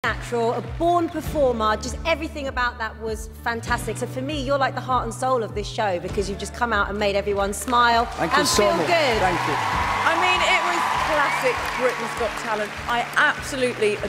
natural, a born performer, just everything about that was fantastic. So for me, you're like the heart and soul of this show because you've just come out and made everyone smile and feel good. Thank you. I mean, it was classic Britain's Got Talent. I absolutely